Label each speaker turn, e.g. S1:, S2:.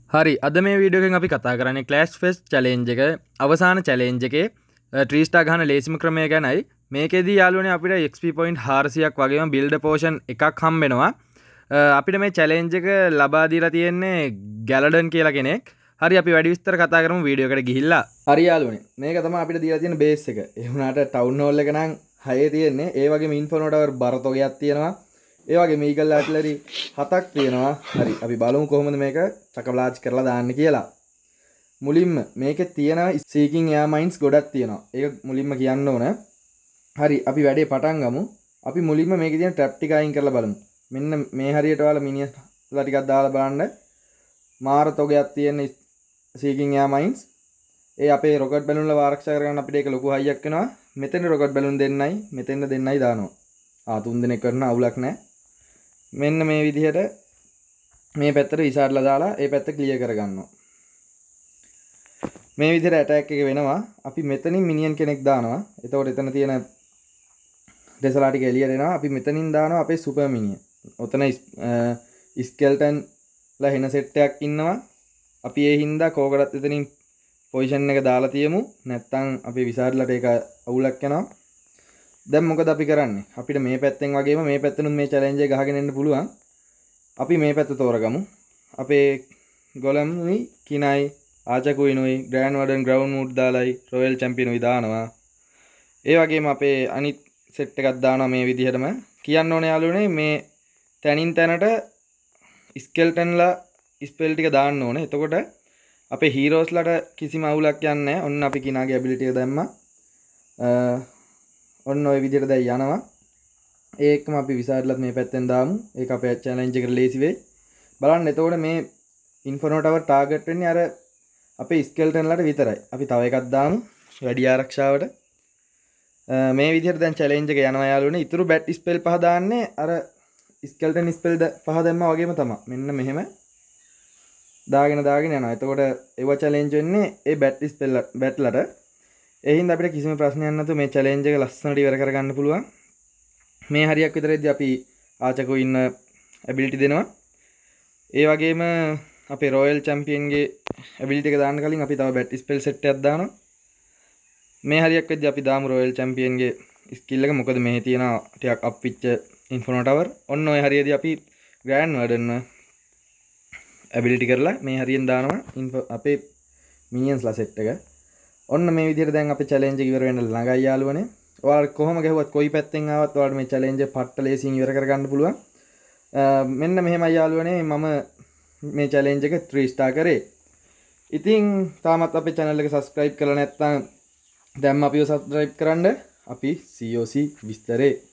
S1: හරි අද මේ වීඩියෝ එකෙන් අපි කතා කරන්නේ Clash Fest challenge එක අවසාන challenge එකේ 3 star ගන්න ලේසිම ක්‍රමය ගැනයි. මේකෙදී යාළුවනේ අපිට XP point 400ක් වගේම build potion එකක් හම්බ වෙනවා. අපිට මේ challenge එක ලබා දීලා තියෙන්නේ Galadon කියලා කෙනෙක්. හරි අපි වැඩි විස්තර කතා කරමු වීඩියෝ එකට ගිහිල්ලා. හරි යාළුවනේ මේක තමයි අපිට දීලා තියෙන බේස් එක. ඒ වුණාට town hall එක නම් 6 තියෙන්නේ. ඒ වගේම inferno tower බරතොගයක් තියෙනවා. ඒ වගේ මීගල් ආටලරි 7ක් තියෙනවා. හරි අපි බලමු කොහොමද මේක චකබ්ලාච් කරලා දාන්න කියලා. මුලින්ම මේකේ තියෙනවා seeking air mines ගොඩක් තියෙනවා. ඒක මුලින්ම කියන්න ඕන. හරි අපි වැඩේ පටන් ගමු. අපි මුලින්ම මේකේ තියෙන trap ටික අයින් කරලා බලමු. මෙන්න මේ හරියට ඔයාලා මිනිස්ලා ටිකක් දාලා බලන්න. මාර තොගයක් තියෙන seeking air mines. ඒ අපේ rocket balloon වල ආරක්ෂා කරගන්න අපිට ඒක ලොකු හයියක් වෙනවා. මෙතන rocket balloon දෙන්නයි මෙතෙන්ද දෙන්නයි දානවා. තුන් දෙනෙක් කරන අවුලක් නැහැ. මෙන්න මේ විදිහට මේ පැත්තට විසාරලා දාලා ඒ පැත්ත ක්ලියර් කරගන්නවා. මේ විදිහට ඇටැක් එක වෙනවා. අපි මෙතනින් මිනියන් කෙනෙක් දානවා. එතකොට එතන තියෙන දෙසලා ටික එළියට එනවා. අපි මෙතනින් දානවා අපේ සුපර් මිනියන්. ඔතන ස්කෙල්ටන් ලා හෙන සෙට් එකක් ඉන්නවා. අපි ඒ හින්දා කෝකටත් එතනින් පොසිෂන් එක දාලා තියමු. නැත්තම් අපි විසාරලට ඒක අවුලක් යනවා. දැන් මොකද අපි කරන්නේ? අපිට මේ පැත්තෙන් වගේම මේ පැත්තෙනුත් මේ challenge එක ගහගෙන එන්න පුළුවන්. අපි මේ පැත්ත තෝරගමු. අපේ ගොලම්යි, කිනයි, ආචකුයිනුයි, ග්‍රෑන්ඩ් වර්ඩන් ග්‍රවුන්ඩ් මූඩ් දාලයි, රොයල් චැම්පියනුයි දානවා. ඒ වගේම අපේ අනිත් සෙට් එකක් දානවා මේ විදිහටම. කියන්න ඕනේ යාළුවනේ මේ තැනින් තැනට ස්කෙල්ටන්ලා ස්පෙල් ටික දාන්න ඕනේ. එතකොට අපේ හීරෝස්ලට කිසිම අවුලක් යන්නේ නැහැ. ඔන්න අපි කිනාගේ ඇබිලිටි එක දැම්මා. ඔන්න ඔය විදිහට දැන් යනවා. ඒකම අපි විසාරලත් මේ පැත්තෙන් දාමු. ඒක අපේ challenge එකට ලේසි වෙයි. බලන්න එතකොට මේ inferno tower target වෙන්නේ අර අපේ skeleton වලට විතරයි. අපි තව එකක් දාමු වැඩි ආරක්ෂාවට. මේ විදිහට දැන් challenge එක යනවා යාළුවනේ. ඊතුරු bat spell පහ දාන්නේ අර skeleton spell පහ දැම්මා වගේම තමයි. මෙන්න මෙහෙම දාගෙන යනවා. එතකොට ඒව challenge වෙන්නේ ඒ bat spell bat ලට. ඒ හින්දා අපිට කිසිම ප්‍රශ්නයක් නැතුව මේ challenge එක ලස්සනට ඉවර කරගන්න පුළුවන්. මේ හරියක් විතරෙද්දී අපි ආචකෝ ඉන්න ability දෙනවා. ඒ වගේම අපේ royal champion ගේ ability එක දාන්න කලින් අපි තව bat spell set එකක් දානවා. මේ හරියක් වෙද්දී අපි දාමු royal champion ගේ skill එක. මොකද මෙහි තියෙන ටිකක් up වෙච්ච inferno tower. ඔන්න ඔය හරියදී අපි grand warden ability කරලා මේ හරියෙන් දානවා අපේ minions ලා set එක. ඔන්න මේ විදිහට දැන් අපේ challenge එක ඉවර වෙන්න ළඟයි යාළුවනේ. ඔයාලා කොහොම ගැහුවත් කොයි පැත්තෙන් ආවත් ඔයාලට මේ challenge එක පට්ට ලේසියෙන් ඉවර කරගන්න පුළුවන්. මෙන්න මෙහෙමයි යාළුවනේ මම මේ challenge එක 3 star කරේ. ඉතින් තාමත් අපේ channel එක subscribe කරලා නැත්නම් දැන්ම අපිව subscribe කරන්න. අපි COC විස්තරේ